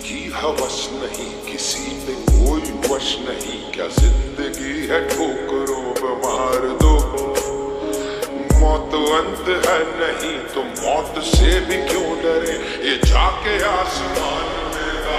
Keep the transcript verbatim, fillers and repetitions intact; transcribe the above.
की हवस नहीं, किसी पे कोई वश नहीं। क्या जिंदगी है ठोकरों पे मार दो, मौत अंत है नहीं तो मौत से भी क्यों डरे। ये जाके आसमान